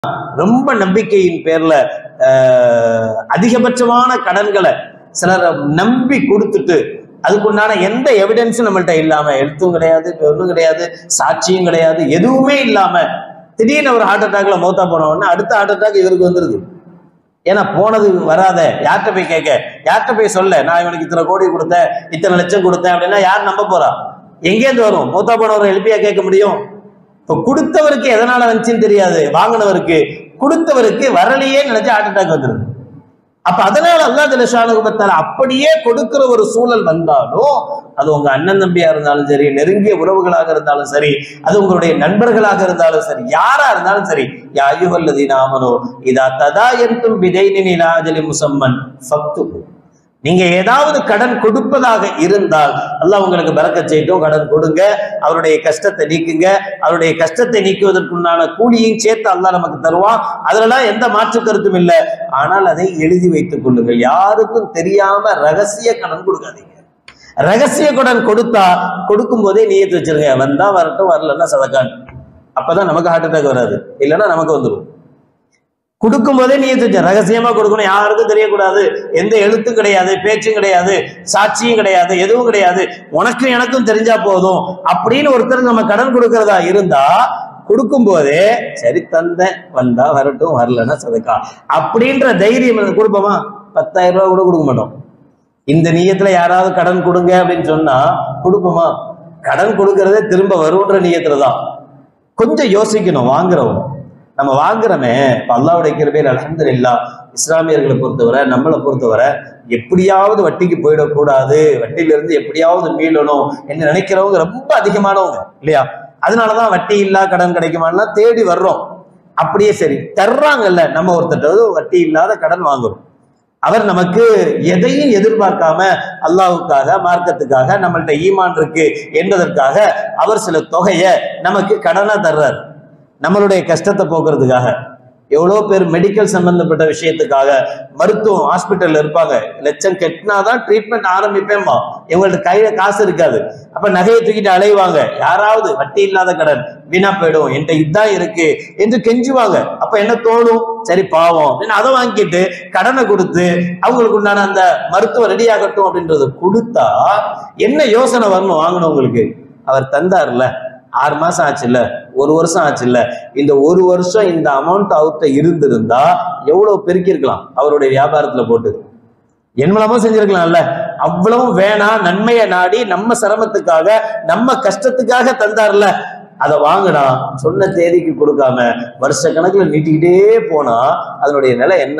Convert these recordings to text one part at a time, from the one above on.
ரொம்ப நம்பிக்கையின் பேர்ல அதிகபட்சமான கடன்களை சிலர் நம்பி கொடுத்துட்டு அதுக்குண்டான எந்த எவிடன்ஸும் நம்மள்ட்ட இல்லாம, எழுத்தும் கிடையாது, ஒன்றும் கிடையாது, சாட்சியும் கிடையாது, எதுவுமே இல்லாம திடீர்னு ஒரு ஹார்ட் அட்டாக்ல மௌத்தா போன உடனே அடுத்த ஹார்ட் அட்டாக் இவருக்கு வந்துருது. ஏன்னா போனது வராத, யார்கிட்ட போய் கேட்க, யார்கிட்ட போய் சொல்ல, நான் இவனுக்கு இத்தனை கோடி கொடுத்தேன், இத்தனை லட்சம் கொடுத்தேன் அப்படின்னா யார் நம்ப போறா? எங்கேருந்து வரும்? மௌத்தா போனவரை எழுப்பியா கேட்க முடியும்? இப்ப கொடுத்தவருக்கு எதனால வந்துச்சுன்னு தெரியாது, வாங்கினவருக்கு கொடுத்தவருக்கு வரலையே நினைச்சு ஹார்ட் அட்டாக் வந்துருது. அப்ப அதனால அல்லாஹ் ஜல்ல ஷானுஹு அப்படியே கொடுக்கிற ஒரு சூழல் வந்தாலும், அது உங்க அண்ணன் தம்பியா இருந்தாலும் சரி, நெருங்கிய உறவுகளாக இருந்தாலும் சரி, அது உங்களுடைய நண்பர்களாக இருந்தாலும் சரி, யாரா இருந்தாலும் சரி, யா அய்யுஹல்லதீன ஆமனூ இதா ததாயன்தும் பிதைனின் இலா அஜலின் முஸம்மன் ஃபக்துபு. நீங்க ஏதாவது கடன் கொடுப்பதாக இருந்தால் அல்லாஹ் உங்களுக்கு பரக்கத் செய்யட்டும், கடன் கொடுங்க, அவருடைய கஷ்டத்தை நீக்குங்க. அவருடைய கஷ்டத்தை நீக்குவதற்குண்டான கூலியையும் சேர்த்து அல்லாஹ் நமக்கு தருவான். அதுலலாம் எந்த மாற்று கருத்தும் இல்லை. ஆனால் அதை எழுதி வைத்துக் கொள்ளுங்கள். யாருக்கும் தெரியாம ரகசிய கடன் கொடுக்காதீங்க. ரகசிய கடன் கொடுத்தா கொடுக்கும் போதே நியத்து வச்சிருங்க, வந்தா வரட்டும், வரலன்னா சதக்கான். அப்பதான் நமக்கு ஹார்ட் அட்டாக் வராது, இல்லைன்னா நமக்கு வந்துடும். கொடுக்கும் போதே நியத்து வச்ச, ரகசியமா கொடுக்கணும், யாருக்கும் தெரியக்கூடாது, எந்த எழுத்தும் கிடையாது, பேச்சும் கிடையாது, சாட்சியும் கிடையாது, எதுவும் கிடையாது, உனக்கும் எனக்கும் தெரிஞ்சா போதும் அப்படின்னு ஒருத்தர் நம்ம கடன் கொடுக்கறதா இருந்தா கொடுக்கும் போதே சரி தந்தேன், வந்தா வரட்டும், வரலன்னா சதக்கா அப்படின்ற தைரியம் கொடுப்போமா? 10,000 ரூபாய் கூட கொடுக்க மாட்டோம். இந்த நியத்துல யாராவது கடன் கொடுங்க அப்படின்னு சொன்னா கொடுப்போமா? கடன் கொடுக்கறதே திரும்ப வரும்ன்ற நியத்துலதான். கொஞ்சம் யோசிக்கணும். வாங்குறவங்க, நம்ம வாங்குறோமே, இப்ப அல்லாஹ்வுடைய கிருபையில் அல்ஹம்துலில்லாஹ் இஸ்லாமியர்களை பொறுத்தவரை, நம்மளை பொறுத்தவரை எப்படியாவது வட்டிக்கு போயிடக்கூடாது, வட்டியிலிருந்து எப்படியாவது மீளணும் என்று நினைக்கிறவங்க ரொம்ப அதிகமானவங்க இல்லையா? அதனாலதான் வட்டி இல்லா கடன் கிடைக்குமான்னா தேடி வர்றோம். அப்படியே சரி தர்றாங்கல்ல, நம்ம ஒருத்தர் வட்டி இல்லாத கடன் வாங்குறோம். அவர் நமக்கு எதையும் எதிர்பார்க்காம அல்லாஹ்வுக்காக, மார்க்கத்துக்காக, நம்மள்ட்ட ஈமான் இருக்கு என்பதற்காக அவர் சில தொகையை நமக்கு கடனா தர்றார். நம்மளுடைய கஷ்டத்தை போக்குறதுக்காக. எவ்வளோ பேர் மெடிக்கல் சம்பந்தப்பட்ட விஷயத்துக்காக மருத்துவம் ஹாஸ்பிட்டல்ல இருப்பாங்க, லட்சம் கெட்டினாதான் ட்ரீட்மெண்ட் ஆரம்பிப்பேன்பா, இவங்கள்ட்ட கையில காசு இருக்காது. அப்ப நகையை தூக்கிட்டு அலைவாங்க, யாராவது வட்டி இல்லாத கடன் வீணா போயிடும், என்கிட்ட இதுதான் இருக்கு என்று கெஞ்சுவாங்க. அப்ப என்ன தோணும்? சரி பாவம் அப்படின்னு அதை வாங்கிட்டு கடனை கொடுத்து அவங்களுக்கு உண்டான அந்த மருத்துவம் ரெடி ஆகட்டும் அப்படின்றத கொடுத்தா என்ன யோசனை வரணும் வாங்கினவங்களுக்கு? அவர் தந்தார்ல, 6 மாசம் ஆச்சு இல்ல, 1 வருஷம் ஆச்சு இல்ல, இந்த 1 வருஷம் இந்த அமௌண்ட் அவர்கிட்ட இருந்திருந்தா எவ்வளவு பெருக்கிருக்கலாம் அவருடைய வியாபாரத்துல போட்டு, என்னமோ செஞ்சிருக்கலாம்ல. அவ்வளவும் வேணாம், நன்மையை நாடி நம்ம சிரமத்துக்காக, நம்ம கஷ்டத்துக்காக தந்தார்ல, அதை வாங்கினா சொன்ன தேதிக்கு கொடுக்காம வருஷ கணக்குல நீட்டிக்கிட்டே போனா அதனுடைய நிலை என்ன?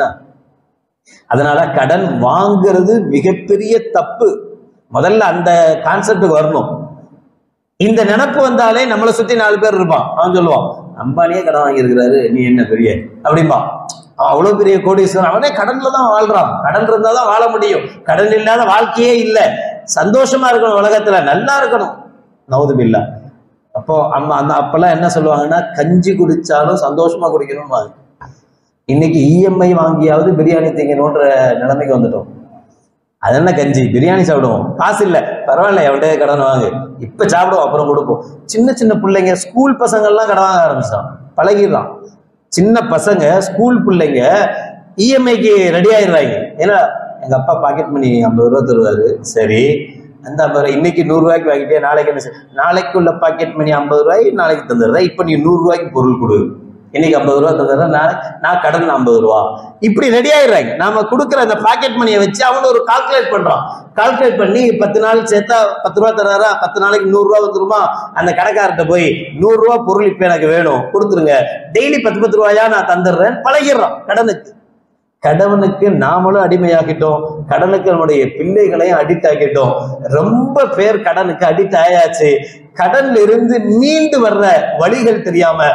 அதனால கடன் வாங்குறது மிகப்பெரிய தப்பு. முதல்ல அந்த கான்செப்டுக்கு வரணும். இந்த நினைப்பு வந்தாலே நம்மளை சுத்தி 4 பேர் இருப்பான். அவன் சொல்லுவான், அம்பானியே கடன் வாங்கியிருக்கிறாரு, நீ என்ன பெரிய அப்படின்பா. அவன் அவ்வளவு பெரிய கோடீஸ்வரன், அவனே கடன்ல தான் வாழ்றான். கடன் இருந்தாதான் வாழ முடியும். கடன் இல்லாத வாழ்க்கையே இல்லை. சந்தோஷமா இருக்கணும், உலகத்துல நல்லா இருக்கணும். நவுதுபில்லா. அப்போ அப்பெல்லாம் என்ன சொல்லுவாங்கன்னா, கஞ்சி குடிச்சாலும் சந்தோஷமா குடிக்கணும். இன்னைக்கு இஎம்ஐ வாங்கியாவது பிரியாணி திங்கணும்ன்ற நிலைமைக்கு வந்துட்டோம். அது என்ன கஞ்சி, பிரியாணி சாப்பிடுவோம், காசு இல்லை பரவாயில்ல, எவ்வளோ கடன் வாங்கு, இப்ப சாப்பிடுவோம், அப்புறம் கொடுப்போம். சின்ன சின்ன பிள்ளைங்க, ஸ்கூல் பசங்கள்லாம் கடன் வாங்க ஆரம்பிச்சான், பழகிடுறான். சின்ன பசங்க, ஸ்கூல் பிள்ளைங்க இஎம்ஐக்கு ரெடி ஆயிடுறாங்க. ஏன்னா எங்க அப்பா பாக்கெட் மணி 50 ரூபா தருவாரு, சரி அந்த 50 இன்னைக்கு 100 ரூபாய்க்கு வாங்கிட்டே, நாளைக்கு என்ன, நாளைக்குள்ள பாக்கெட் மணி 50 ரூபாய் நாளைக்கு தந்துடுறேன், இப்ப நீ 100 ரூபாய்க்கு பொருள் கொடு, இன்னைக்கு 50 ரூபா தந்துடுறேன், நான் கடன் 50 ரூபா, இப்படி ரெடி ஆயிடுறாங்க. நாம கொடுக்குற அந்த பாக்கெட் மணியை வச்சு அவனு ஒரு கால்குலேட் பண்றான். கால்குலேட் பண்ணி 10 நாள் சேர்த்தா 10 ரூபா தர்றாரா, 10 நாளைக்கு 100 ரூபா வந்துருமா, அந்த கடைக்காரர்கிட்ட போய் 100 ரூபா பொருள் இப்ப எனக்கு வேணும், கொடுத்துருங்க, டெய்லி 10 ரூபாயா நான் தந்துடுறேன், பழகிடுறான் கடனுக்கு. கடனுக்கு நாமளும் அடிமையாகிட்டோம், கடனுக்கு நம்முடைய பிள்ளைகளையும் அடிக்ட் ஆகிட்டோம். ரொம்ப பேர் கடனுக்கு அடிக்ட் ஆயாச்சு. கடன்ல இருந்து மீண்டு வர்ற வழிகள் தெரியாம